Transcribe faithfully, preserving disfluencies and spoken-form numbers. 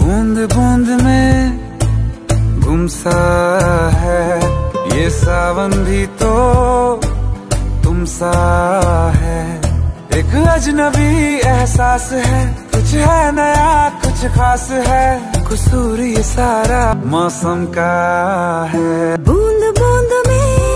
बूंद बूंद में गुमसा है ये सावन भी तो तुम सा है। एक अजनबी एहसास है, कुछ है नया कुछ खास है, कसूर ये सारा मौसम का है। बूंद बूंद में